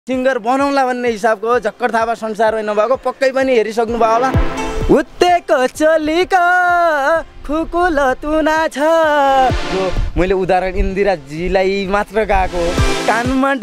Singer बनाउँला भन्ने हिसाबको झक्कर थापा संसारमै नभएको पक्कै पनि हेरिसक्नु भयो होला। उत्तेको चोलीको खुकुल तुना छ। मैले उदाहरण इन्दिराजीलाई मात्र गाएको। कानमा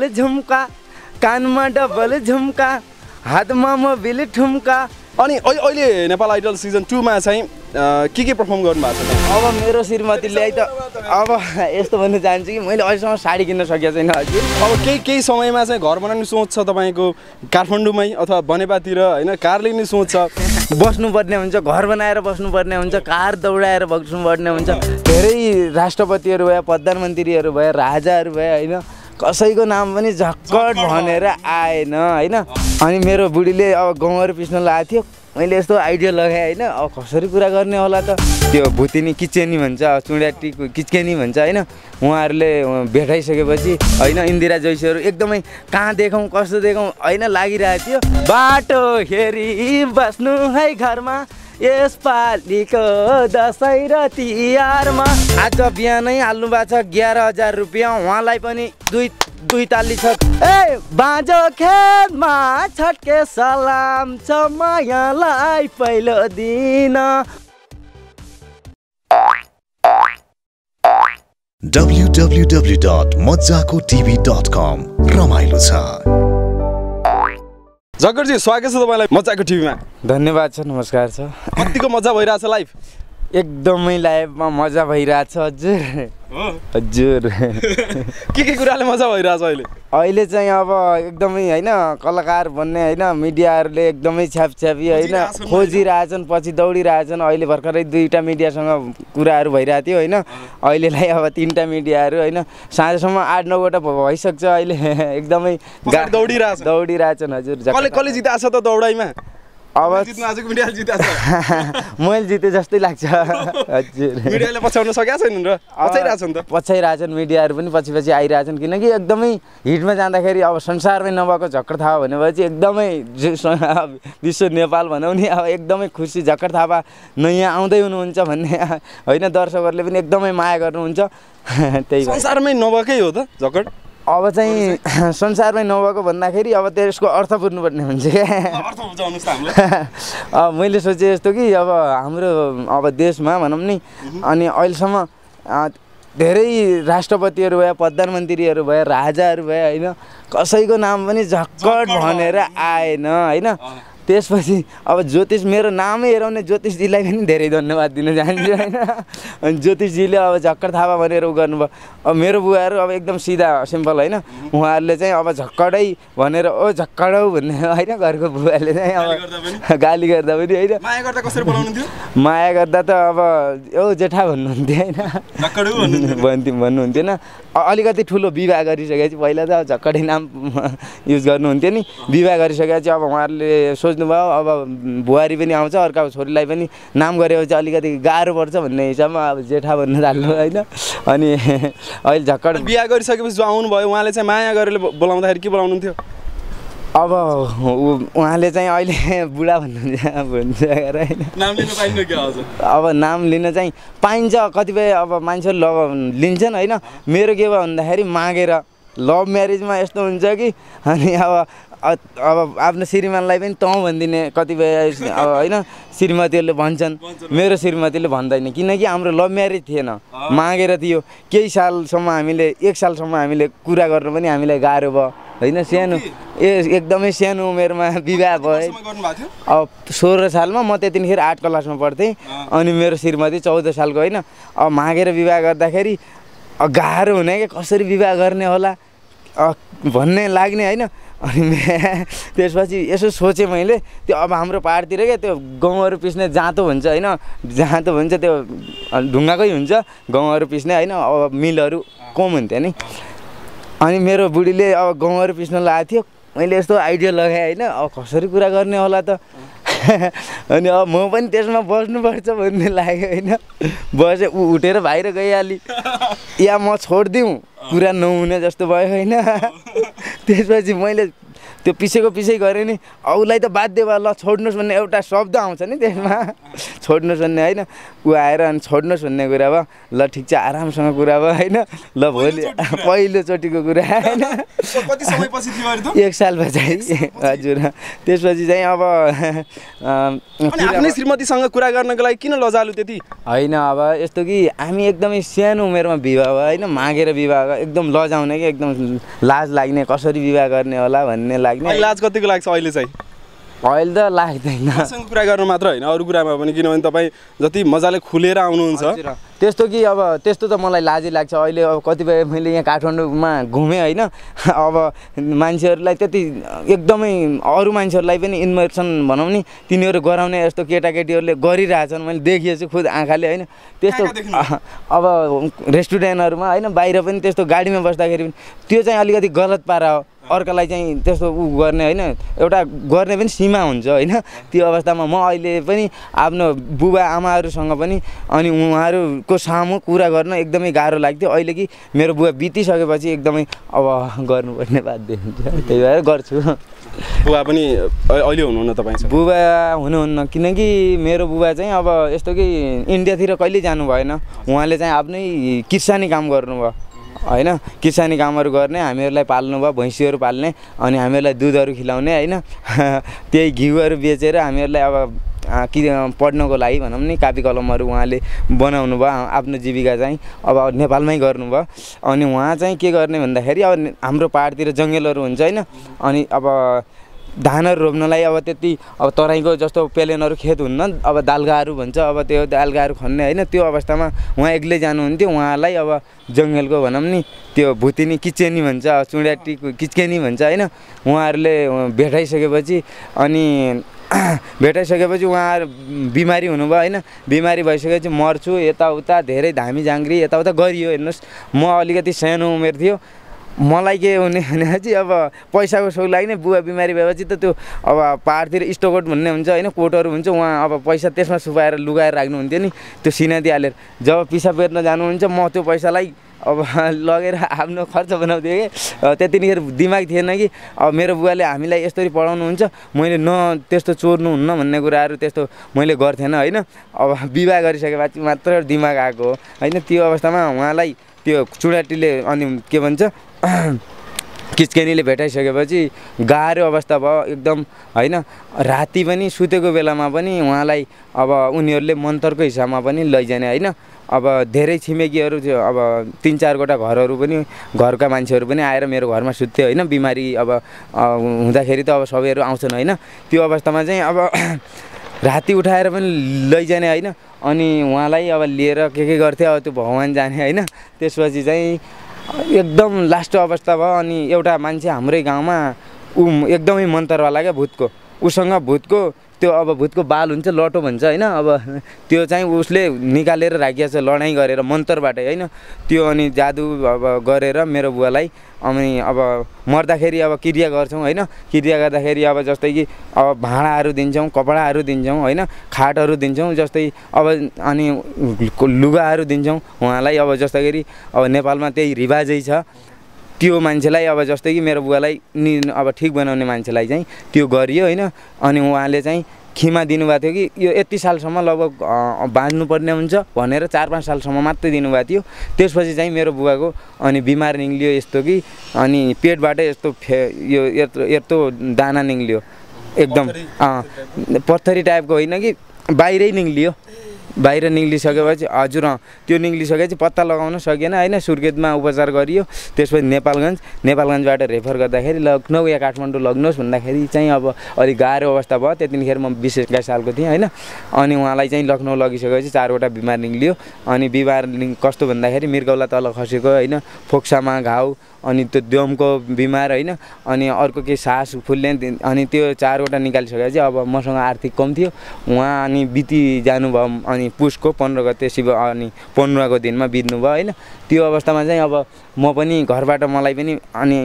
डबल झुम्का हातमा मोबिल ठुम्का। अनि अहिले नेपाल आइडल सिजन 2 मा चाहिँ के पर्फर्म गर्नु भएको छ? अब मेरो श्रीमतीले त अब यस्तो भन्न चाहन्छु कि मैले अहिलेसम्म साडी किन्न सकेको छैन हजुर। अब केही समयमा चाहिँ घर बनाउने सोच छ तपाईँको काठमाडौँमै अथवा बनेपातिर होइन? कार लिने सोच छ? बस्नुपर्ने हुन्छ, घर बनाएर बस्नुपर्ने हुन्छ, कार दौडाएर बस्नुपर्ने हुन्छ। धेरै राष्ट्रपतिहरू भए, प्रधानमन्त्रीहरू भए, राजाहरू भए होइन, कसैको नाम पनि झक्कट भनेर आएन होइन। अनि मेरो बुढीले अब गहुँहरू पिस्न लागेको थियो। मैले यस्तो आइडिया लगाएँ होइन, अब कसरी कुरा गर्ने होला त? त्यो भुतिनी किचेनी भन्छ, चुडाटीको किचकेनी भन्छ होइन। उहाँहरूले भेटाइसकेपछि होइन इन्दिरा जैसीहरू एकदमै कहाँ देखौँ कस्तो देखौँ होइन लागिरहेको थियो। बाटो हेरी बस्नु है घरमा यसपालिको दसैँ र तिहारमा। आज बिहानै हाल्नु भएको छ 11,000 रुपियाँ। उहाँलाई पनि दुई ताली छ। ए बाँझो खेतमा छट्के सलाम छ मायालाई पहिलो दिन। www.majjakotv.com रमाइलो छ। झक्करजी स्वागत छ तपाईँलाई मजाको टिभीमा। धन्यवाद छ, नमस्कार छ। कतिको मजा भइरहेछ लाइभ? एकदमै लाइभमा मजा भइरहेछ हजुर। हजुर के कुराले मजा भइरहेछ अहिले चाहिँ अब एकदमै होइन कलाकार भन्ने होइन मिडियाहरूले एकदमै छ्यापछ्यापी होइन खोजिरहेछन्, पछि दौडिरहेछन्। अहिले भर्खरै 2टा मिडियासँग कुराहरू भइरहेको थियो होइन। अहिलेलाई अब 3टा मिडियाहरू होइन साँझसम्म 8-9वटा भइसक्छ अहिले। एकदमै दौडिरहेछन् हजुर। कसले जिताछ त दौडाइमा? अब मिडियाले जिताछ? मैले जिते जस्तै लाग्छ हजुर। मिडियाले पछ्याउन सकेका छैनन् र पछाइरहेछन् त? पछाइरहेछन्, मिडियाहरू पनि पछि आइरहेछन्। किनकि एकदमै हिटमा जाँदाखेरि अब संसारमै नभएको झक्कर थापा भनेपछि एकदमै विश्व नेपाल भनौँ नि अब एकदमै खुसी। झक्कर थापा नयाँ आउँदै हुनुहुन्छ भन्ने होइन, दर्शकहरूले पनि एकदमै माया गर्नुहुन्छ। त्यही संसारमै नभएकै हो त झक्कर? अब चाहिँ संसारमै नभएको भन्दाखेरि अब त्यसको अर्थ बुझ्नुपर्ने हुन्छ क्या। मैले सोचेँ यस्तो कि अब हाम्रो अब देशमा भनौँ नि अनि अहिलेसम्म धेरै राष्ट्रपतिहरू भए, प्रधानमन्त्रीहरू भए, राजाहरू भए होइन, कसैको नाम पनि झक्कट भनेर आएन होइन। त्यसपछि अब ज्योतिष मेरो नामै हेराउने ज्योतिषजीलाई पनि धेरै धन्यवाद दिन चाहन्छु होइन। अनि ज्योतिषजीले अब झक्कर थापा भनेर उ गर्नुभयो। अब मेरो बुवाहरू अब एकदम सिधा सिम्पल होइन, उहाँहरूले चाहिँ अब झक्कडै भनेर ओ झक्कडौ भन्ने होइन। घरको बुवाले चाहिँ अब गाली गर्दा पनि होइन, माया गर्दा कसरी बोलाउनुहुन्थ्यो? माया गर्दा त अब ओ जेठा भन्नुहुन्थ्यो होइन, भन्नुहुन्थ्यो न। अलिकति ठुलो विवाह गरिसकेपछि पहिला त झक्कडै नाम युज गर्नुहुन्थ्यो नि। विवाह गरिसकेपछि अब उहाँहरूले सोच्नुभयो अब बुहारी पनि आउँछ, अर्का छोरीलाई पनि नाम गरेपछि अलिकति गाह्रो पर्छ भन्ने हिसाबमा अब जेठा भन्न थाल्नु होइन। अनि अहिले झक्कड बिहा गरिसकेपछि जो आउनुभयो उहाँले चाहिँ माया गरेर बोलाउँदाखेरि के बोलाउनुहुन्थ्यो? अब उहाँले चाहिँ अहिले बुढा भन्नुहुन्छ होइन। अब नाम लिन चाहिँ पाइन्छ, कतिपय अब मान्छेहरू लिन्छन् होइन। मेरो के भयो भन्दाखेरि मागेर लभ म्यारेजमा यस्तो हुन्छ कि अनि अब आफ्नो श्रीमानलाई पनि तँ भनिदिने कतिपय अब होइन श्रीमतीहरूले भन्छन्। मेरो श्रीमतीले भन्दैन, किनकि हाम्रो लभ म्यारेज थिएन, मागेर थियो। केही सालसम्म हामीले 1 सालसम्म हामीले कुरा गर्नु पनि हामीलाई गाह्रो भयो होइन। सानो एकदमै सानो उमेरमा विवाह भयो। अब 16 सालमा म त्यतिखेर 8 क्लासमा पढ्थेँ। अनि मेरो श्रीमती 14 सालको होइन। अब मागेर विवाह गर्दाखेरि गाह्रो हुने कि कसरी विवाह गर्ने होला भन्ने लाग्ने होइन। अनि त्यसपछि यसो सोचेँ मैले, त्यो अब हाम्रो पाहाडतिर क्या त्यो गहुँहरू पिस्ने जाँतो भन्छ होइन, जाँतो भन्छ त्यो ढुङ्गाकै हुन्छ गहुँहरू पिस्ने होइन। अब मिलहरू कम हुन्थ्यो नि। अनि मेरो बुढीले अब गहुँहरू पिस्न लागेको थियो। मैले यस्तो आइडिया लगाएँ होइन, अब कसरी कुरा गर्ने होला त? अनि अब म पनि त्यसमा बस्नुपर्छ भन्ने लाग्यो होइन। बसेँ, उठेर बाहिर गइहालेँ या म छोडिदिउँ कुरा नहुने जस्तो भयो होइन। त्यसपछि मैले त्यो पिछे गऱ्यो नि औलाई त बाध्य भयो ल छोड्नुहोस् भन्ने एउटा शब्द आउँछ नि त्यसमा छोड्नुहोस् भन्ने होइन ऊ आएर अनि छोड्नुहोस् भन्ने कुरा भयो ल ठिक छ आरामसँग कुरा भयो होइन ल भोलि पहिलोचोटिको कुरा होइन कति समयपछि थियो अरे त 1 साल पछि हजुर त्यसपछि चाहिँ अब आफ्नै श्रीमतीसँग कुरा गर्नको लागि किन लजालु त्यति होइन अब यस्तो कि हामी एकदमै सानो उमेरमा विवाह भयो होइन मागेर विवाह एकदम लजाउने कि एकदम लाज लाग्ने कसरी विवाह गर्ने होला भन्ने लाग्ने लाज कतिको लाग्छ अहिले चाहिँ अहिले त लाग्दैन कुरा गर्नु मात्र होइन अरू कुरामा पनि किनभने तपाईँ जति मजाले खुलेर आउनुहुन्छ त्यस्तो कि अब त्यस्तो त मलाई लाजै लाग्छ अहिले अब कतिपय मैले यहाँ काठमाडौँमा घुमेँ होइन अब मान्छेहरूलाई त्यति एकदमै अरू मान्छेहरूलाई पनि इन्भर्सन भनौँ नि तिनीहरू गराउने यस्तो केटाकेटीहरूले गरिरहेछन् मैले देखिएको छु खुद आँखाले होइन त्यस्तो अब रेस्टुरेन्टहरूमा होइन बाहिर पनि त्यस्तो गाडीमा बस्दाखेरि पनि त्यो चाहिँ अलिकति गलत पारा हो अर्कालाई चाहिँ त्यस्तो उ गर्ने होइन एउटा गर्ने पनि सीमा हुन्छ होइन त्यो अवस्थामा म अहिले पनि आफ्नो बुबा आमाहरूसँग पनि अनि उहाँहरूको सामु कुरा गर्न एकदमै गाह्रो लाग्थ्यो अहिले कि मेरो बुबा बितिसकेपछि एकदमै अब गर्नुपर्ने बाध्य हुन्छ त्यही भएर गर्छु बुबा पनि अहिले हुनुहुन्न तपाईँ बुबा हुनुहुन्न किनकि मेरो बुबा चाहिँ अब यस्तो कि इन्डियातिर कहिले जानु भएन उहाँले चाहिँ आफ्नै किसानी काम गर्नुभयो होइन किसानी कामहरू गर्ने हामीहरूलाई पाल्नु भयो भैँसीहरू पाल्ने अनि हामीहरूलाई दुधहरू खिलाउने होइन त्यही घिउहरू बेचेर हामीहरूलाई अब कि पढ्नको लागि भनौँ नि कापी कलमहरू उहाँले बनाउनु भयो आफ्नो जीविका चाहिँ अब नेपालमै गर्नुभयो अनि उहाँ चाहिँ के गर्ने भन्दाखेरि अब हाम्रो पाहाडतिर जङ्गलहरू हुन्छ होइन अनि अब धानहरू रोप्नलाई अब त्यति अब तराईको जस्तो पेलेनहरू खेत हुन्न अब दालगाहरू भन्छ अब त्यो दालगाहरू खन्ने होइन त्यो अवस्थामा उहाँ एक्लै जानुहुन्थ्यो उहाँलाई अब जङ्गलको भनौँ नि त्यो भुतिनी किचेनी भन्छ चुडाटीको किचकेनी भन्छ होइन उहाँहरूले भेटाइसकेपछि अनि भेटाइसकेपछि उहाँहरू बिमारी हुनुभयो होइन बिमारी भइसकेपछि मर्छु यताउता धेरै धामी जाङ्ग्री यताउता गरियो हेर्नुहोस् म अलिकति सानो उमेर थियो मलाई के हुने भनेपछि अब पैसाको सोख लाग्ने बुबा बिमारी भएपछि त त्यो अब पाहाडतिर स्टोकोट भन्ने हुन्छ होइन कोटहरू हुन्छ उहाँ अब पैसा त्यसमा सुपाएर लुगाएर राख्नुहुन्थ्यो नि त्यो सिनादी हालेर जब पिसाब बेर्न जानुहुन्छ म त्यो पैसालाई अब लगेर आफ्नो खर्च बनाउँथेँ कि त्यतिखेर दिमाग थिएन कि अब मेरो बुवाले हामीलाई यसरी पढाउनुहुन्छ मैले न त्यस्तो चोर्नुहुन्न भन्ने कुराहरू त्यस्तो मैले गर्थेन होइन अब विवाह गरिसकेपछि मात्र दिमाग आएको हो होइन त्यो अवस्थामा उहाँलाई त्यो चुडाटीले अनि के भन्छ किचकेनीले भेटाइसकेपछि गाह्रो अवस्था भयो एकदम होइन राति पनि सुतेको बेलामा पनि उहाँलाई अब उनीहरूले मन्तरको हिसाबमा पनि लैजाने होइन अब धेरै छिमेकीहरू थियो अब 3-4 वटा घरहरू पनि घरका मान्छेहरू पनि आएर मेरो घरमा सुत्थ्यो होइन बिमारी अब हुँदाखेरि त अब सबैहरू आउँछन् होइन त्यो अवस्थामा चाहिँ अब राति उठाएर पनि लैजाने होइन अनि उहाँलाई अब लिएर के गर्थे अब त्यो भगवान् जाने होइन त्यसपछि चाहिँ एकदम लास्ट अवस्था भयो अनि एउटा मान्छे हाम्रै गाउँमा एकदमै मन्तरवाला क्या भूतको उसँग भूतको त्यो अब भूतको बाल हुन्छ लटो भन्छ होइन अब त्यो चाहिँ उसले निकालेर राखिएको छ लडाइँ गरेर मन्तरबाटै होइन त्यो अनि जादु अब गरेर मेरो बुवालाई अनि अब मर्दाखेरि अब क्रिया गर्छौँ होइन क्रिया गर्दाखेरि अब जस्तै कि अब भाँडाहरू दिन्छौँ कपडाहरू दिन्छौँ होइन खाटहरू दिन्छौँ जस्तै अब अनि लुगाहरू दिन्छौँ उहाँलाई अब जस्तै गरी अब नेपालमा त्यही रिवाजै छ त्यो मान्छेलाई अब जस्तै कि मेरो बुवालाई अब ठिक बनाउने मान्छेलाई चाहिँ त्यो गरियो होइन अनि उहाँले चाहिँ खिमा दिनुभएको थियो कि यो यति सालसम्म लगभग बाँच्नुपर्ने हुन्छ भनेर 4-5 सालसम्म मात्रै दिनुभएको थियो त्यसपछि चाहिँ मेरो बुवाको अनि बिमार निक्लियो यस्तो कि अनि पेटबाट यस्तो यो यत्रो दाना निक्लियो एकदम पत्थरी टाइपको होइन कि बाहिरै निक्लियो बाहिर निक्लिसकेपछि हजुर त्यो निक्लिसकेपछि पत्ता लगाउन सकेन होइन सुर्खेतमा उपचार गरियो त्यसपछि नेपालगञ्जबाट रेफर गर्दाखेरि लखनऊ या काठमाडौँ लग्नुहोस् भन्दाखेरि चाहिँ अब अलिक गाह्रो अवस्था भयो त्यतिखेर म 20-21 सालको थिएँ होइन अनि उहाँलाई चाहिँ लखनऊ लगिसकेपछि 4 वटा बिमार निक्लियो अनि बिमार कस्तो भन्दाखेरि मृगौला तल खसेको होइन फोक्सामा घाउ अनि त्यो दमको बिमार होइन अनि अर्को के सास फुल्ने अनि त्यो 4 वटा निकालिसकेपछि अब मसँग आर्थिक कम थियो उहाँ अनि बिति जानुभयो अनि पुसको 15 गते शिव अनि 15 को दिनमा बित्नुभयो होइन त्यो अवस्थामा चाहिँ अब म पनि घरबाट मलाई पनि अनि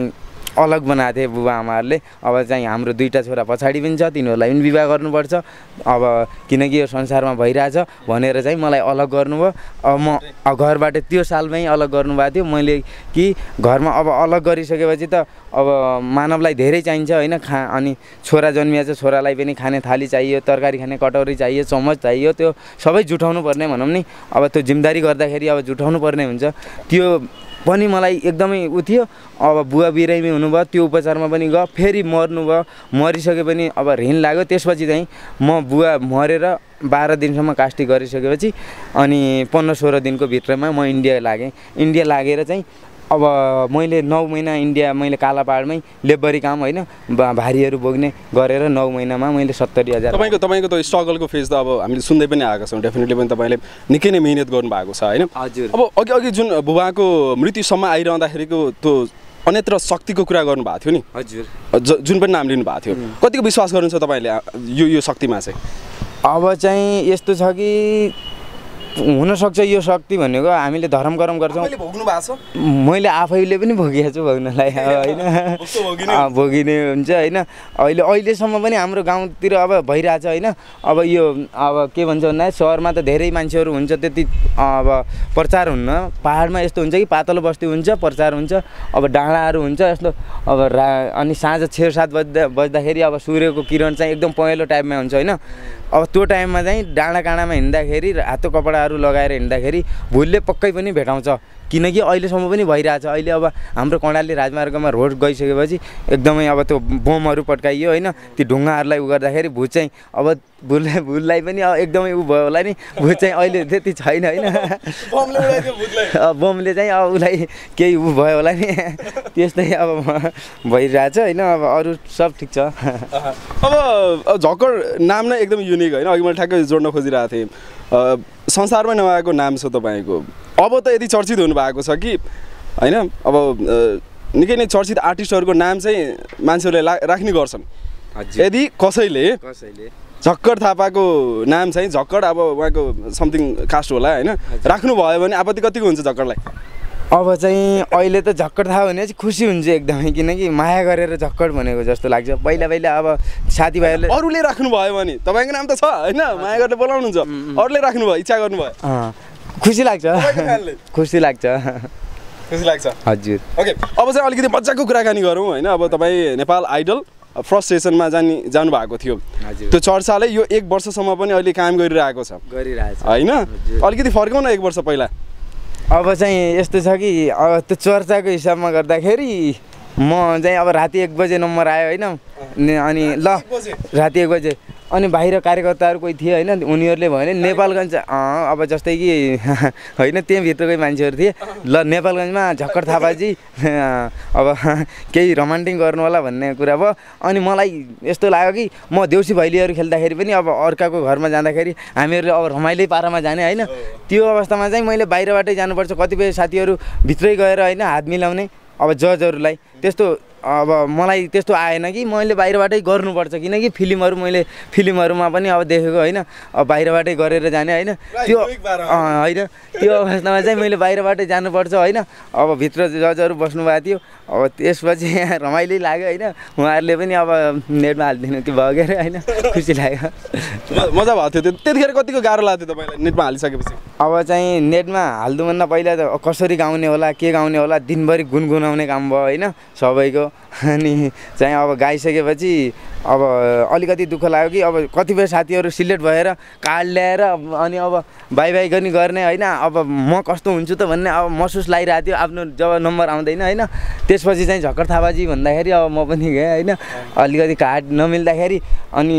अलग बनाएको थिए बुबा आमाहरूले। अब चाहिँ हाम्रो 2टा छोरा पछाडि पनि छ, तिनीहरूलाई पनि विवाह गर्नुपर्छ अब, किनकि यो संसारमा भइरहेछ भनेर चाहिँ मलाई अलग गर्नुभयो। अब म घरबाट त्यो सालमै अलग गर्नुभएको थियो मैले कि घरमा अब अलग गरिसकेपछि त अब मानवलाई धेरै चाहिन्छ होइन, अनि छोरा जन्मिएछ, छोरालाई पनि खाने थाली चाहियो, तरकारी खाने कटौरी चाहियो, चम्मच चाहियो, त्यो सबै जुटाउनु पर्ने भनौँ नि। अब त्यो जिम्मेदारी गर्दाखेरि अब जुटाउनु पर्ने हुन्छ, त्यो पनि मलाई एकदमै उ थियो। अब बुवा बिरामी हुनुभयो, त्यो उपचारमा पनि गयो, फेरि मर्नुभयो, मरिसके पनि अब ऋण लाग्यो। त्यसपछि चाहिँ म बुवा मरेर 12 दिनसम्म कास्टिक गरिसकेपछि अनि 15-16 दिनको भित्रमा म इन्डिया लागेँ। इन्डिया लागेर चाहिँ अब मैले 9 महिना इन्डिया मैले काला पहाडमै लेबरी काम होइन भारीहरू बोक्ने गरेर 9 महिनामा मैले 70,000। तपाईँको त स्ट्रगलको फेज त अब हामीले सुन्दै पनि आएको छौँ, डेफिनेटली पनि तपाईँले निकै नै मिहिनेत गर्नुभएको छ होइन। हजुर। अब अघि जुन बुबाको मृत्युसम्म आइरहँदाखेरिको त्यो अन्यत्र शक्तिको कुरा गर्नुभएको थियो नि। हजुर। जुन पनि नाम लिनुभएको थियो, कतिको विश्वास गर्नुहुन्छ तपाईँले यो शक्तिमा चाहिँ? अब चाहिँ यस्तो छ कि हुनसक्छ यो शक्ति भनेको हामीले धर्म कर्म गर्छौँ। भोग्नु भएको छ? मैले आफैले पनि भोगेको छु भोग्नलाई होइन, भोगिने हुन्छ होइन। अहिलेसम्म पनि हाम्रो गाउँतिर अब भइरहेछ होइन। अब यो अब के भन्छ भन्दा सहरमा त धेरै मान्छेहरू हुन्छ, त्यति अब प्रचार हुन्न। पाहाडमा यस्तो हुन्छ कि पातलो बस्ती हुन्छ, प्रचार हुन्छ, अब डाँडाहरू हुन्छ यस्तो अब अनि साँझ 6-7 बज्दाखेरि अब सूर्यको किरण चाहिँ एकदम पहेँलो टाइपमा हुन्छ होइन। अब त्यो टाइममा चाहिँ डाँडा काँडामा हिँड्दाखेरि रातो कपडाहरू लगाएर हिँड्दाखेरि भुलले पक्कै पनि भेटाउँछ, किनकि अहिलेसम्म पनि भइरहेछ। अहिले अब हाम्रो कर्णाली राजमार्गमा रोड गइसकेपछि एकदमै अब त्यो बमहरू पड्काइयो होइन, त्यो ढुङ्गाहरूलाई उ गर्दाखेरि भुत चाहिँ अब भुललाई पनि एकदमै उ भयो होला नि। भुत चाहिँ अहिले त्यति छैन होइन, बमले चाहिँ अब उसलाई केही उ भयो होला नि, त्यस्तै अब भइरहेछ होइन। अब अरू सब ठिक छ। अब झक्कड नाम नै एकदम युनिक होइन, अघि मैले ठ्याक्कै जोड्न खोजिरहेको थिएँ। संसारमै नभएको नाम छ तपाईँको, अब त यति चर्चित हुनुभएको छ कि होइन। अब निकै नै चर्चित आर्टिस्टहरूको नाम चाहिँ मान्छेहरूले राख्ने गर्छन्। यदि कसैले झक्कड थापाको नाम चाहिँ झक्कड अब उहाँको समथिङ कास्ट होला होइन राख्नुभयो भने आपत्ति कतिको हुन्छ झक्कडलाई? अब चाहिँ अहिले त झक्कड थाहा भने चाहिँ खुसी हुन्छ एकदमै, किनकि माया गरेर झक्कड भनेको जस्तो लाग्छ। पहिला अब साथीभाइहरूले अरूले राख्नुभयो भने तपाईँको नाम त छ होइन, माया गरेर बोलाउनुहुन्छ, अरूले राख्नुभयो, इच्छा गर्नुभयो, खुसी लाग्छ, खुसी लाग्छ, खुसी लाग्छ। हजुर। ओके, अब चाहिँ अलिकति मजाको कुराकानी गरौँ होइन। अब तपाईँ नेपाल आइडल फर्स्ट सेसनमा जानु भएको थियो, त्यो चर्चाले यो 1 वर्षसम्म पनि अहिले काम गरिरहेको छ होइन। अलिकति फर्काउँ न 1 वर्ष पहिला। अब चाहिँ यस्तो छ कि अब त्यो चर्चाको हिसाबमा गर्दाखेरि म चाहिँ अब राति 1 बजे नम्बर आयो होइन, अनि ल राति 1 बजे अनि बाहिर कार्यकर्ताहरू कोही थिए होइन, उनीहरूले भने नेपालगञ्ज अब जस्तै कि होइन त्यहीँभित्रकै मान्छेहरू थिए, ल नेपालगञ्जमा झक्कड थापाजी अब केही रोमान्टिक गर्नु होला भन्ने कुरा भयो। अनि मलाई यस्तो लाग्यो कि म देउसी भैलीहरू खेल्दाखेरि पनि अब अर्काको घरमा जाँदाखेरि हामीहरूले अब रमाइलो पारामा जाने होइन, त्यो अवस्थामा चाहिँ मैले बाहिरबाटै जानुपर्छ। कतिपय साथीहरू भित्रै गएर होइन हात मिलाउने अब जजहरूलाई, त्यस्तो अब मलाई त्यस्तो आएन कि मैले बाहिरबाटै गर्नुपर्छ, किनकि मैले फिल्महरूमा पनि अब देखेको होइन, अब बाहिरबाटै गरेर जाने होइन, त्यो होइन त्यो अवस्थामा चाहिँ मैले बाहिरबाटै जानुपर्छ होइन। अब भित्र जजहरू बस्नुभएको थियो, अब त्यसपछि रमाइलो लाग्यो होइन, उहाँहरूले पनि अब नेटमा हालिदिनु कि भयो के अरे होइन, खुसी लाग्यो, मजा भएको थियो। त्यतिखेर कतिको गाह्रो लाग्थ्यो तपाईँलाई नेटमा हालिसकेपछि? अब चाहिँ नेटमा हाल्नुभन्दा पहिला त कसरी गाउने होला के गाउने होला दिनभरि गुनगुनाउने काम भयो होइन सबैको। अनि चाहिँ अब गाइसकेपछि अब अलिकति दुःख लाग्यो कि अब कतिपय साथीहरू सिलेक्ट भएर कार्ड ल्याएर अनि अब बाई पनि गर्ने होइन, अब म कस्तो हुन्छु त भन्ने अब महसुस लागिरहेको थियो आफ्नो जब नम्बर आउँदैन होइन। त्यसपछि चाहिँ झक्कड थापाजी भन्दाखेरि अब म पनि गएँ होइन, अलिकति कार्ड नमिल्दाखेरि अनि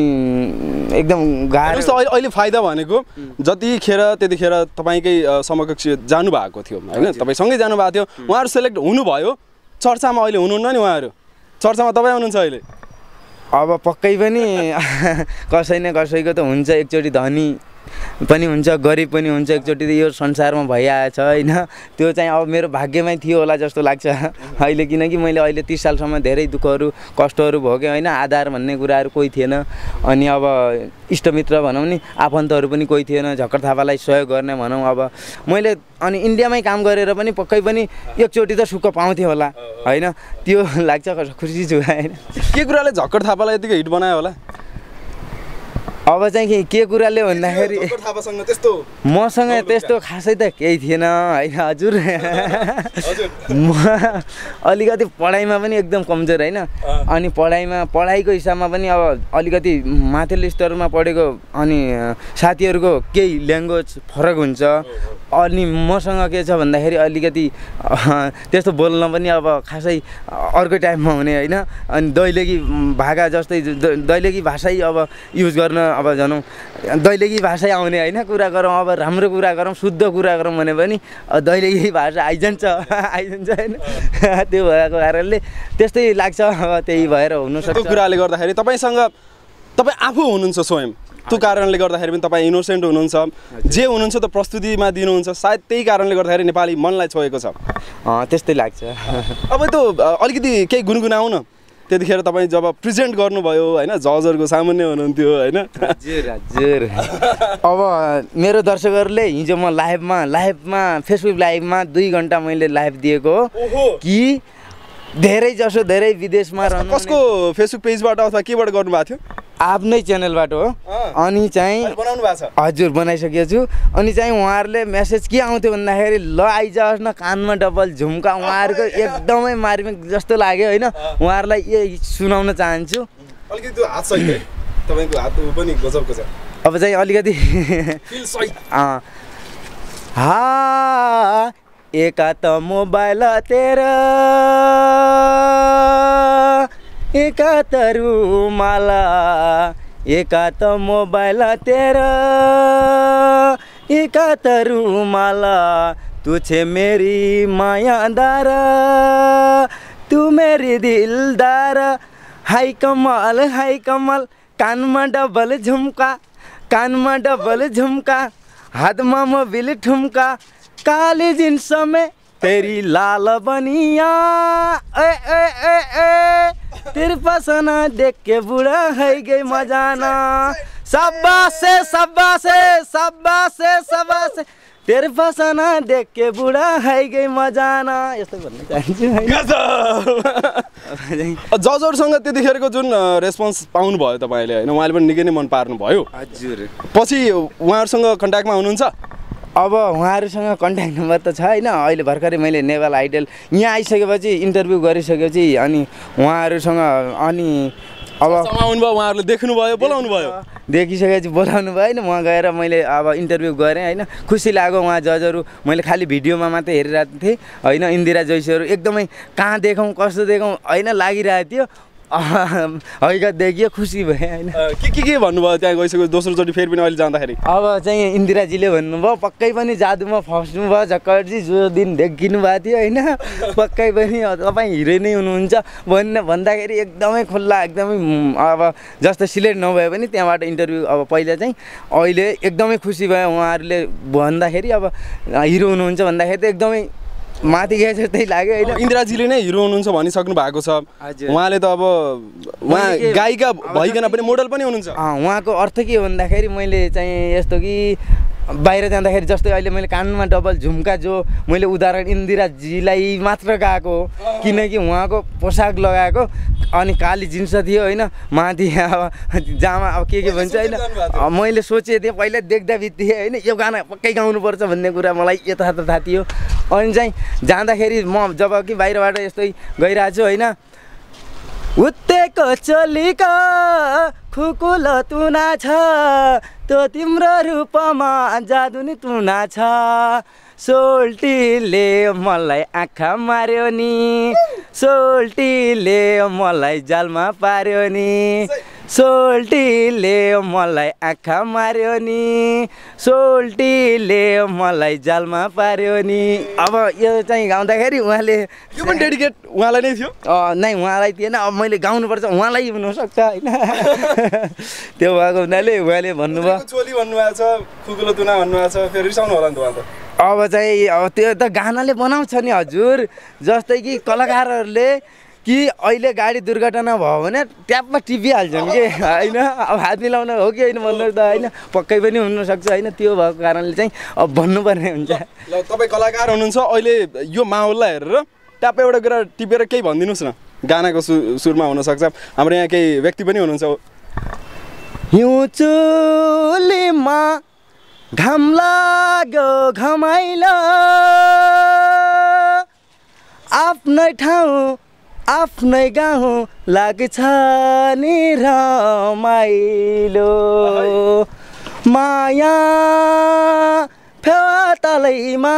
एकदम गाह्रो। अहिले फाइदा भनेको जतिखेर त्यतिखेर तपाईँकै समकक्ष जानुभएको थियो होइन, तपाईँसँगै जानुभएको थियो, उहाँहरू सेलेक्ट हुनुभयो, चर्चामा अहिले हुनुहुन्न नि उहाँहरू, चर्चामा तपाईँ हुनुहुन्छ अहिले। अब पक्कै पनि कसै न कसैको त हुन्छ, एकचोटि धनी पनि हुन्छ गरिब पनि हुन्छ एकचोटि यो संसारमा भइआएछ होइन त्यो चाहिँ अब मेरो भाग्यमै थियो होला जस्तो लाग्छ अहिले किनकि मैले अहिले 30 सालसम्म धेरै दुःखहरू कष्टहरू भोगेँ होइन आधार भन्ने कुराहरू कोही थिएन अनि अब इष्टमित्र भनौँ नि आफन्तहरू पनि कोही थिएन झक्कर थापालाई सहयोग गर्ने भनौँ अब मैले अनि इन्डियामै काम गरेर पनि पक्कै पनि एकचोटि त सुख पाउँथेँ होला होइन त्यो लाग्छ खुसी छु होइन के कुराले झक्कर थापालाई यतिकै हिट बनायो होला अब चाहिँ के कुराले भन्दाखेरि मसँग त्यस्तो खासै त केही थिएन होइन हजुर म अलिकति पढाइमा पनि एकदम कमजोर होइन अनि पढाइको हिसाबमा पनि अब अलिकति माथिल्लो स्तरमा पढेको अनि साथीहरूको केही ल्याङ्ग्वेज फरक हुन्छ अनि मसँग के छ भन्दाखेरि अलिकति त्यस्तो बोल्न पनि अब खासै अर्कै टाइममा हुने होइन अनि दैलेकी भाका जस्तै दैलेकी भाषै अब युज गर्न अब जानौँ दैलेकी भाषै आउने होइन कुरा गरौँ अब राम्रो कुरा गरौँ शुद्ध कुरा गरौँ भने पनि दैलेकी भाषा आइजान्छ होइन त्यो भएको कारणले त्यस्तै लाग्छ अब त्यही भएर हुनसक्छ कुराले गर्दाखेरि तपाईँ आफू हुनुहुन्छ स्वयं त्यो कारणले गर्दाखेरि पनि तपाईँ इनोसेन्ट हुनुहुन्छ जे हुनुहुन्छ त प्रस्तुतिमा दिनुहुन्छ सायद त्यही कारणले गर्दाखेरि नेपाली मनलाई छोएको छ त्यस्तै लाग्छ अब त्यो अलिकति केही गुनगुनाउ न त्यतिखेर तपाईँ जब प्रेजेन्ट गर्नुभयो होइन जजहरूको सामान्य हुनुहुन्थ्यो होइन हजुर अब मेरो दर्शकहरूले हिजो म लाइभमा फेसबुक लाइभमा 2 घन्टा मैले लाइभ दिएको कि धेरै विदेशमा कसको फेसबुक पेजबाट अथवा केबाट गर्नुभएको थियो आफ्नै च्यानलबाट हो अनि चाहिँ बनाउनु भएको छ हजुर बनाइसकेको छु अनि चाहिँ उहाँहरूले मेसेज के आउँथ्यो भन्दाखेरि ल आइजाओस् न कानमा डबल झुम्का उहाँहरूको एकदमै मार्मिक जस्तो लाग्यो होइन उहाँहरूलाई यही सुनाउन चाहन्छु अलिकति त्यो हात सही है तपाईको हात पनि गजबको छ अब चाहिँ अलिकति फिल सही हा एका त मोबाइल तेरा एका त रुमाला एका त मोबाइल तेरा एका त रुमाला तू छे मेरी मायादार तू मेरी दिलदार हाय कमाल कानमा डबल झुमका हातमा मोबिल ठुमका काली जींस में तेरी लाल बनिया तेरे पसना देख के बुढ़ा है गई मजाना शाबाश तेरे पसना देख के बुढ़ा है गई मजाना यस्तो भन्न चाहन्छु जजहरुसँग त्यतिखेरको जुन रेस्पोन्स पाउनु भयो तपाईले हैन उहाँले पनि निकै नै मन पार्नु भयो हजुर पछि उहाँहरुसँग कन्ट्याक्टमा हुनुहुन्छ अब उहाँहरुसँग कन्ट्याक्ट नम्बर त छ हैन अहिले भर्खरै मैले नेपाल आइडल यहाँ आइसकेपछि इन्टरभ्यु गरिसकेपछि अनि उहाँहरुसँग अनि अब समाउनु भयो उहाँहरुले देख्नु भयो बोलाउनु भयो देखिसकेपछि बोलाउनु भयो हैन म गएर मैले अब इन्टरभ्यु गरेँ हैन खुसी लाग्यो उहाँ जजहरु मैले खाली भिडियोमा मात्रै हेरिरहेको थिएँ हैन इन्दिरा जोशीहरु एकदमै कहाँ देखौँ कस्तो देखौँ हैन लागिरहेको थियो हैगत देखियो खुसी भए हैन के भन्नुभयो त्यहाँ गइसकेपछि दोस्रो चोटि फेरि पनि अहिले जाँदाखेरि अब चाहिँ इन्दिराजीले भन्नुभयो पक्कै पनि जादुमा फस्नु भयो झक्करजी जो दिन देखिनु भएको थियो हैन पक्कै पनि तपाईँ हिरो नै हुनुहुन्छ भन्दाखेरि एकदमै खुल्ला एकदमै अब जस्तो सिलेक्ट नभए पनि त्यहाँबाट इन्टरभ्यु अब पहिला चाहिँ अहिले एकदमै खुसी भयो उहाँहरूले भन्दाखेरि अब हिरो हुनुहुन्छ भन्दाखेरि त एकदमै माथि गए जस्तै लाग्यो हैन इन्दिराजीले नै हिरो हुनुहुन्छ भनिसक्नु भएको छ उहाँले त अब उहाँ गायिका भइकन पनि मोडल पनि हुनुहुन्छ उहाँको अर्थ के हो भन्दाखेरि मैले चाहिँ यस्तो कि बाहिर जाँदाखेरि जस्तै अहिले मैले कानमा डबल झुम्का जो मैले उदाहरण इन्दिराजीलाई मात्र गएको किनकि उहाँको पोसाक लगाएको अनि काली जिन्स थियो हैन माथि अब जामा अब के भन्छ हैन मैले सोचे थिएँ पहिला देख्दा बित्तिकै हैन यो गाना पक्कै गाउनुपर्छ भन्ने कुरा मलाई यथार्थ थाहा थियो अनि चाहिँ जाँदाखेरि म जब कि बाहिरबाट यस्तै गइरहेको छु हैन उत्तेको चोलीको खुकुल तुना छ त्यो तिम्रो रूपमा जादु नि तुना छ सोल्टीले मलाई आँखा मार्यो नि सोल्टीले मलाई जालमा पार्यो नि सोल्टीले मलाई आँखा मार्यो नि सोल्टीले मलाई जालमा पार्यो नि। अब यो चाहिँ गाउँदाखेरि उहाँले यो पनि डेडिकेट उहाँलाई नै थियो? नै उहाँलाई थिएन, अब मैले गाउनुपर्छ उहाँलाई हुनसक्छ होइन। त्यो भएको हुनाले उहाँले भन्नुभयो चोली भन्नुभएको छ, खुकुलो तुना भन्नुभएको छ, फेरि रिसाउनु होला नि त उहाँ त। अब चाहिँ अब त्यो त गानाले बनाउँछ नि हजुर। जस्तै कि कलाकारहरूले कि अहिले गाडी दुर्घटना भयो भने ट्यापमा टिपिहाल्छन् कि होइन। अब हात मिलाउन हो कि होइन भन्नुहोस् त होइन, पक्कै पनि हुनसक्छ होइन। त्यो भएको कारणले चाहिँ अब भन्नुपर्ने हुन्छ। ल तपाईँ कलाकार हुनुहुन्छ, अहिले यो माहौललाई हेरेर ट्याप एउटा कुरा टिपेर केही भनिदिनुहोस् न। गानाको सुरमा हुनसक्छ, हाम्रो यहाँ केही व्यक्ति पनि हुनुहुन्छ। हिउँ चुलीमा घाम लाग्यो घमाइलो आफ्नै ठाउँ आफ्नै गाउँ लाग्छ नि रमाइलो माया फेवातालैमा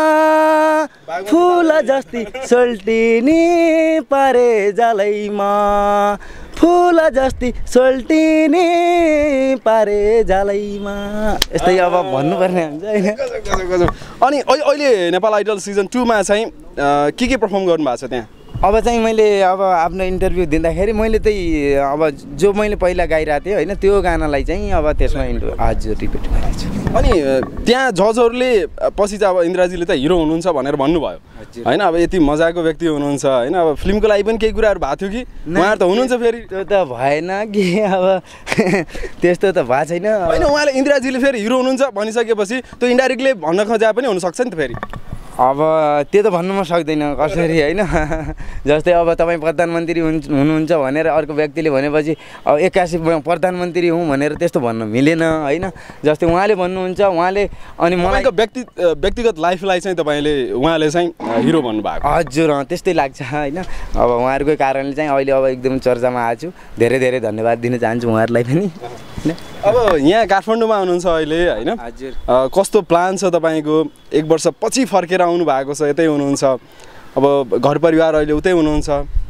फुल जस्ती सोल्टिनी पारे जालैमा फुल जस्ती सोल्टिनी पारे जालैमा। यस्तै अब भन्नुपर्ने हुन्छ होइन। अनि अहिले नेपाल आइडल सिजन 2 मा चाहिँ के पर्फर्म गर्नु भएको छ त्यहाँ? अब चाहिँ मैले अब आफ्नो इन्टरभ्यू दिँदाखेरि मैले त्यही अब जो मैले पहिला गाइरहेको थिएँ होइन त्यो गानालाई चाहिँ अब त्यसमा हजुर रिपिट गरेको छु। अनि त्यहाँ जजहरूले पछि चाहिँ अब इन्द्राजीले त हिरो हुनुहुन्छ भनेर भन्नुभयो होइन। अब यति मजाको व्यक्ति हुनुहुन्छ होइन, अब फिल्मको लागि पनि केही कुराहरू भएको थियो कि उहाँहरू त हुनुहुन्छ फेरि? त्यो त भएन कि अब त्यस्तो त भएको छैन होइन। उहाँले इन्द्राजीले फेरि हिरो हुनुहुन्छ भनिसकेपछि त्यो इन्डाइरेक्टली भन्न खोजे पनि हुनसक्छ नि त फेरि। अब त्यो त भन्नु म सक्दैन कसरी होइन। जस्तै अब तपाईँ प्रधानमन्त्री हुनुहुन्छ भनेर अर्को व्यक्तिले भनेपछि अब 81 प्रधानमन्त्री हुँ भनेर त्यस्तो भन्न मिलेन होइन। जस्तै उहाँले भन्नुहुन्छ उहाँले अनि मलाई व्यक्तिगत लाइफलाई चाहिँ तपाईँले उहाँले चाहिँ हिरो भन्नुभएको? हजुर त्यस्तै लाग्छ होइन। अब उहाँहरूको कारणले चाहिँ अहिले अब एकदम चर्चामा आएको छु। धेरै धेरै धन्यवाद दिन चाहन्छु उहाँहरूलाई पनि। अब यहाँ काठमाडौँमा हुनुहुन्छ अहिले होइन, हजुर कस्तो प्लान छ तपाईँको? 1 वर्ष पछि फर्केर आउनु भएको छ, यतै हुनुहुन्छ, अब घर परिवार अहिले उतै हुनुहुन्छ।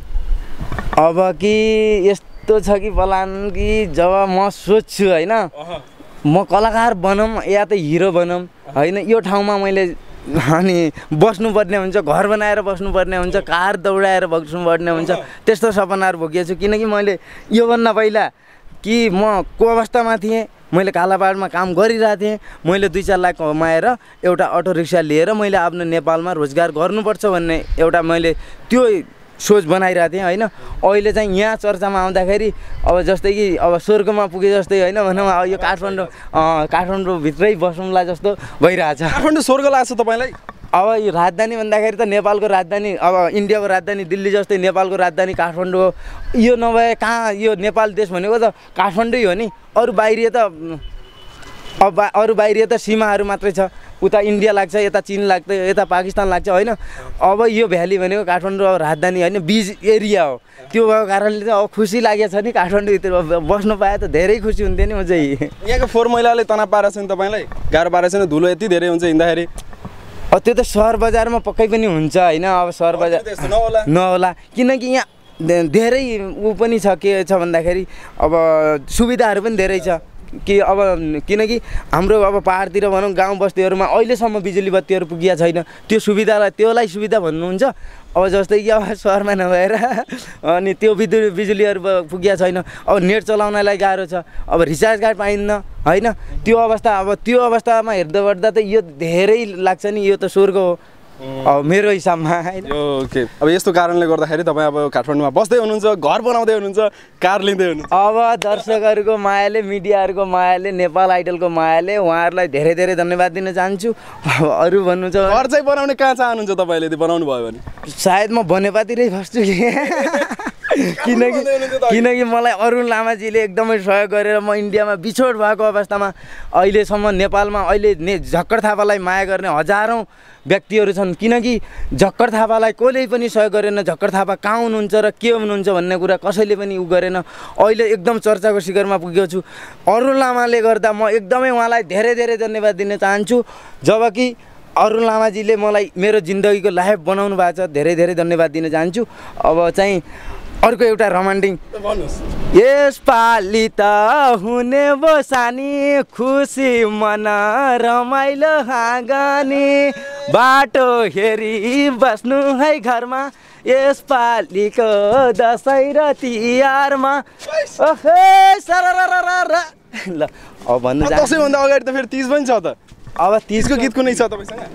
अब कि यस्तो छ कि प्लान कि जब म सोच्छु होइन म कलाकार बनौँ या त हिरो बनौँ होइन, यो ठाउँमा मैले अनि बस्नुपर्ने हुन्छ, घर बनाएर बस्नुपर्ने हुन्छ, कार दौडाएर बस्नुपर्ने हुन्छ, त्यस्तो सपनाहरू भोगेको छु। किनकि मैले योभन्दा पहिला कि म को अवस्थामा थिएँ, मैले कालापाडमा काम गरिरहेको थिएँ, मैले 2-4 लाख कमाएर एउटा अटो रिक्सा लिएर मैले आफ्नो नेपालमा रोजगार गर्नुपर्छ भन्ने एउटा मैले त्यो सोच बनाइरहेको थिएँ होइन। अहिले चाहिँ यहाँ चर्चामा आउँदाखेरि अब जस्तै कि अब स्वर्गमा पुगे जस्तै होइन भनौँ, यो काठमाडौँभित्रै बसौँला जस्तो भइरहेछ। काठमाडौँ स्वर्ग लाग्छ तपाईँलाई? अब यो राजधानी भन्दाखेरि त नेपालको राजधानी, अब इन्डियाको राजधानी दिल्ली जस्तै नेपालको राजधानी काठमाडौँ हो। यो नभए कहाँ, यो नेपाल देश भनेको त काठमाडौँ हो नि। अरू बाहिरिया त सीमाहरू मात्रै छ। उता इन्डिया लाग्छ, यता चीन लाग्छ, यता पाकिस्तान लाग्छ होइन। अब यो भ्याली भनेको काठमाडौँ अब राजधानी होइन, बीच एरिया हो। त्यो भएको कारणले चाहिँ अब खुसी लागेको छ नि, काठमाडौँभित्र बस्नु पाए त धेरै खुसी हुन्थ्यो नि म चाहिँ। यहाँको फोहोर मैलाले तनाव पारेको छ नि तपाईँलाई? गाह्रो पारेको छैन? धुलो यति धेरै हुन्छ हिँड्दाखेरि? त्यो त सहर बजारमा पक्कै पनि हुन्छ होइन। अब सहर बजार नहोला किनकि यहाँ धेरै ऊ पनि छ। के छ भन्दाखेरि अब सुविधाहरू पनि धेरै छ कि अब किनकि हाम्रो अब पहाडतिर भनौँ गाउँ बस्तीहरूमा अहिलेसम्म बिजुली बत्तीहरू पुगिया छैन। त्यो त्योलाई सुविधा भन्नुहुन्छ। अब जस्तै कि अब सहरमा नभएर अनि त्यो बिजुलीहरू पुगिया छैन। अब नेट चलाउनलाई गाह्रो छ, अब रिचार्ज कार्ड पाइन्न होइन। त्यो अवस्थामा हेर्दा त यो धेरै लाग्छ नि, यो त स्वर्ग हो अब मेरो हिसाबमा होइन। ओके, अब यस्तो कारणले गर्दाखेरि तपाईँ अब काठमाडौँमा बस्दै हुनुहुन्छ, घर बनाउँदै हुनुहुन्छ, कार लिँदै हुनुहुन्छ। अब दर्शकहरूको मायाले, मिडियाहरूको मायाले, नेपाल आइडलको मायाले उहाँहरूलाई धेरै धेरै धन्यवाद दिन चाहन्छु। अब अरू भन्नु छ घर चाहिँ बनाउने कहाँ चाहनुहुन्छ तपाईँले? यदि बनाउनु भयो भने सायद म बनेपातिरै बस्छु कि किनकि मलाई अरुण लामाजीले एकदमै सहयोग गरेर म इन्डियामा बिछोड भएको अवस्थामा अहिलेसम्म नेपालमा अहिले झक्कड थापालाई माया गर्ने हजारौँ व्यक्तिहरू छन्। किनकि झक्कड थापालाई कसैले पनि सहयोग गरेन। झक्कड थापा कहाँ हुनुहुन्छ र के हुनुहुन्छ भन्ने कुरा कसैले पनि उ गरेन। अहिले एकदम चर्चाको शिखरमा पुगेको छु। अरुण लामाले गर्दा म एकदमै उहाँलाई धेरै धेरै धन्यवाद दिन चाहन्छु। जबकि अरुण लामाजीले मलाई मेरो जिन्दगीको लाइफ बनाउनु भएको छ। धेरै धेरै धन्यवाद दिन चाहन्छु। अब चाहिँ अर्को एउटा रोमान्टिक यसपालि त हुने बसानी खुसी मन रमाइलो हाँगनी बाटो हेरी बस्नु है घरमा यसपालिको दसैँ र तिहारमा ल अब भन्नु दसैँभन्दा अगाडि त फेरि 30 पनि छ त अब 30 को गीत कुनै छ तपाईसँग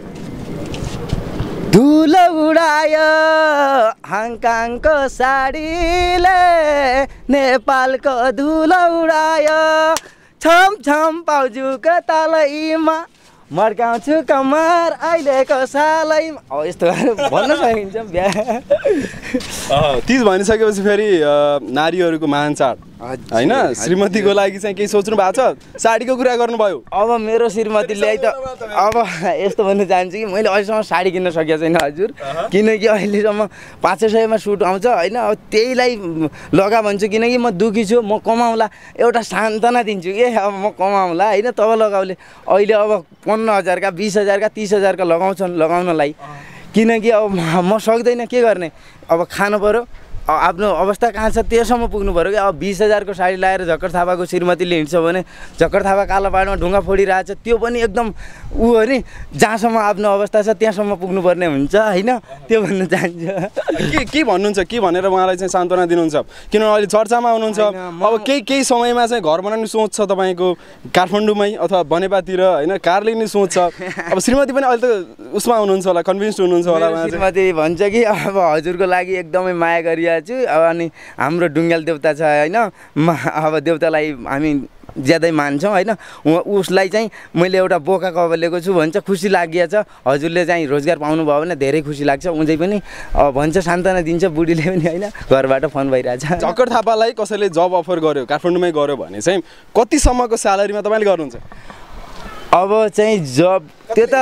धुलो उडायो हङकङको साडीले नेपालको धुलो उडायो छम छम पाउजुको तलैमा मर्काउँछु कम्मर अहिलेको सालैमा अब यस्तो भन्न सकिन्छ बिहा 30 भनिसकेपछि फेरि नारीहरूको महान चाड हैन श्रीमतीको लागि चाहिँ केही सोच्नु भएको छ साडीको कुरा गर्नुभयो अब मेरो श्रीमतीले त अब यस्तो भन्न चाहन्छु कि मैले अहिलेसम्म साडी किन्न सकेको छैन हजुर किनकि अहिलेसम्म 500 मा सुट आउँछ हैन अब त्यहीलाई लगा भन्छु किनकि म दुखी छु म कमाउला एउटा सान्त्वना दिन्छु के अब म कमाउला हैन तब लगाउले अहिले अब 15,000 का 20,000 का 30,000 का लगाउनलाई किनकि अब म सक्दैन के गर्ने अब खानु पर्यो आफ्नो अवस्था कहाँ छ त्यसम्म पुग्नु पर्यो कि अब 20,000 को साडी लाएर झक्कर थापाको श्रीमतीले हिँड्छ भने झक्कर थापा कालो पाडमा ढुङ्गा फोडिरहेछ त्यो पनि एकदम ऊ हो नि जहाँसम्म आफ्नो अवस्था छ त्यहाँसम्म पुग्नुपर्ने हुन्छ हैन त्यो भन्न चाहन्छु के भन्नुहुन्छ के भनेर उहाँलाई चाहिँ सान्त्वना दिनुहुन्छ किनभने अहिले चर्चामा हुनुहुन्छ अब केही समयमा चाहिँ घर बनाउने सोच छ तपाईको काठमाडौँमै अथवा बनेपातिर हैन कार लिने सोच छ अब श्रीमती पनि अहिले त उसमा हुनुहुन्छ होला कन्भिन्स्ड हुनुहुन्छ होला श्रीमती भन्छ कि अब हजुरको लागि एकदमै माया गरिया छु अब अनि हाम्रो ढुङ्गाल देवता छ हैन अब देवतालाई हामी ज्यादै मान्छौँ हैन उसलाई चाहिँ मैले एउटा बोका कबलेको छु भन्छ खुसी लागिएको छ हजुरले चाहिँ रोजगार पाउनु भयो भने धेरै खुसी लाग्छ उझै पनि भन्छ सान्त्वना दिन्छ बुढीले पनि हैन घरबाट फोन भइरहेछ झक्कर थापालाई कसैले जब अफर गर्यो काठमाडौँमै गर्यो भने चाहिँ कति सम्मको स्यालेरीमा तपाईले गर्नुहुन्छ अब चाहिँ जब त्यो त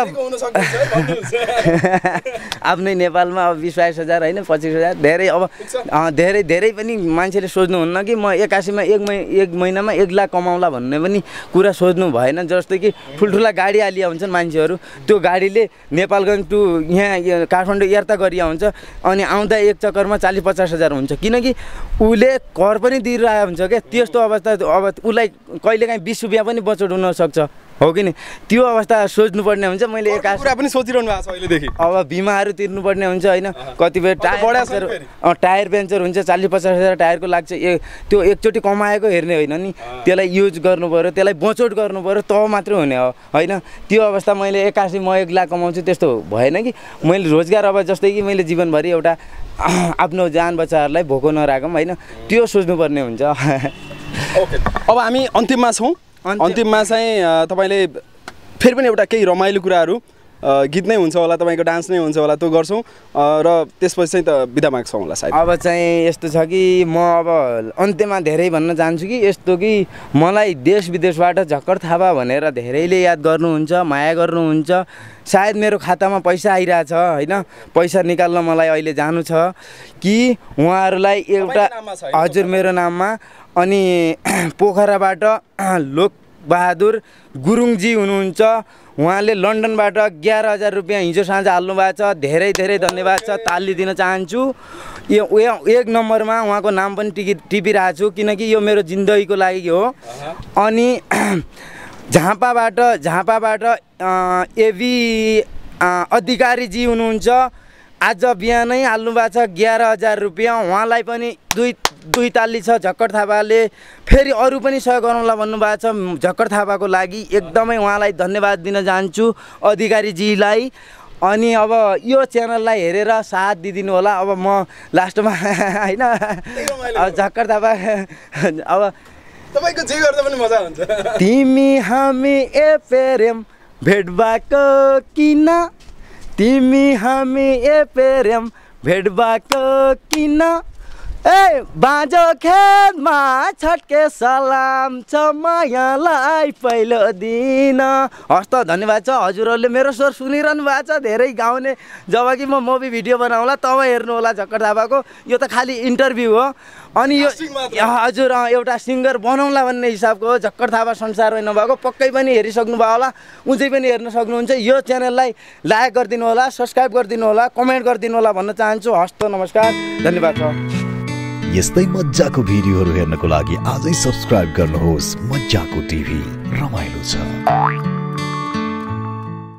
आफ्नै नेपालमा अब 20-22,000 हैन 25,000 धेरै अब धेरै पनि मान्छेले सोच्नुहुन्न कि म 81 मा एक महिनामा 1 लाख कमाउला भन्ने पनि कुरा सोच्नु भएन जस्तै कि ठुल्ठुला गाडी आलिया हुन्छन् मान्छेहरू त्यो गाडीले नेपालगञ्ज टु यहाँ काठमाडौँ यात्रा गरिया हुन्छ अनि आउँदा एक चक्करमा 40-50,000 हुन्छ किनकि उले कर पनि दिइरहेको हुन्छ के त्यस्तो अवस्था अब उलाई कहिलेकाहीँ 20 रुपैयाँ पनि बचत हुन सक्छ हो कि नि त्यो अवस्था सोच्नु पर्ने हुन्छ मैले एकास कुरा पनि सोचिरहनु भएको छ अहिले देखि अब बिमाहरू तिर्नु पर्ने हुन्छ हैन कतिबेर टायर पेन्चर हुन्छ 40-50,000 टायरको लाग्छ त्यो एकचोटी कमाएको हेर्ने होइन नि त्यसलाई युज गर्नु पर्यो त्यसलाई बचत गर्नु पर्यो तब मात्र हुने हो हैन त्यो अवस्था मैले 81 म 1 लाख कमाउँछु त्यस्तो भएन कि मैले रोजगार अब जस्तै कि मैले जीवनभरि एउटा आफ्नो जान बच्चाहरूलाई भोको नराखौँ हैन त्यो सोच्नु पर्ने हुन्छ ओके अब हामी अन्तिममा छौं अन्तिममा चाहिँ तपाईले फेरि पनि एउटा केही रमाइलो कुराहरू गीत नै हुन्छ होला तपाईको डान्स नै हुन्छ होला त्यो गर्छौं र त्यसपछि चाहिँ त बिदा माग्छौं होला सायद अब चाहिँ यस्तो छ कि म अब अन्त्यमा धेरै भन्न चाहन्छु कि यस्तो कि मलाई देश विदेशबाट झक्कर थापा भनेर धेरैले याद गर्नुहुन्छ माया गर्नुहुन्छ सायद मेरो खातामा पैसा आइरहेछ हैन पैसा निकाल्न मलाई अहिले जानु छ कि उहाँहरुलाई एउटा हजुर मेरो नाममा अनि पोखराबाट लोक बहादुर गुरुङजी हुनुहुन्छ उहाँले लन्डनबाट 11,000 रुपैयाँ हिजो साँझ हाल्नु भएको छ धेरै धेरै धन्यवाद छ ताली दिन चाहन्छु यो एक नम्बरमा उहाँको नाम पनि टिपिरहेको छु किनकि यो मेरो जिन्दगीको लागि हो अनि झापाबाट एभी अधिकारी जी हुनुहुन्छ आज बिहानै हाल्नु भएको छ 11,000 रुपैयाँ उहाँलाई पनि दुई ताली छ झक्कर थापाले फेरि अरु पनि सहयोग गर्नुला भन्नुभएको छ झक्कर थापाको लागि एकदमै उहाँलाई धन्यवाद दिन चाहन्छु अधिकारी जीलाई अनि अब यो च्यानललाई हेरेर साथ दिदिनु होला अब म लास्टमा हैन झक्कर थापा अब तपाईको जे गर्दा पनि मजा हुन्छ तिमी हामी ए प्रेम भेट भएको किन तिमी हामी ए प्रेम भेट भएको किन ए बाँझो खेतमा छटके सलाम छ मायालाई पहिलो दिन हस्त धन्यवाद छ हजुरहरूले मेरो स्वर सुनिरहनु भएको छ धेरै गाउने जब कि म मुभी भिडियो बनाउला तब हेर्नु होला झक्कर थापाको यो त खाली इन्टरभ्यु हो अनि यो हजुर एउटा सिङ्गर बनाउला भन्ने हिसाबको हो झक्कर थापा संसारमै नभएको पक्कै पनि हेरिसक्नु भयो होला उझै पनि हेर्न सक्नुहुन्छ यो च्यानललाई लाइक गरिदिनु होला सब्स्क्राइब गरिदिनु होला कमेन्ट गरिदिनु होला भन्न चाहन्छु हस्त नमस्कार धन्यवाद छ यस्तै मज्जाको भिडियोहरू हेर्नको लागि आजै सब्स्क्राइब गर्नुहोस् मज्जाको टिभी रमाइलो छ।